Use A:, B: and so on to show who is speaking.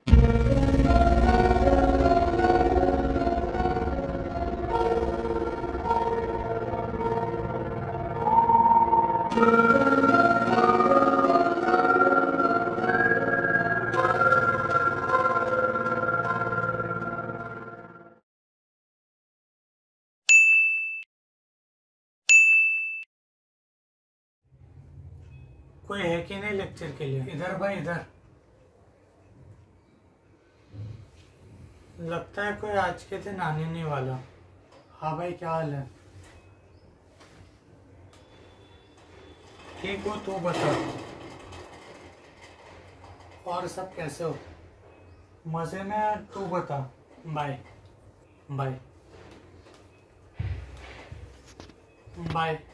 A: कोई है कि नहीं लेक्चर के लिए? इधर भाई इधर। लगता है कोई आज के दिन आने नहीं वाला। हाँ भाई, क्या हाल है? ठीक हो, तू बता। और सब कैसे हो? मजे में, तू बता। Bye bye bye.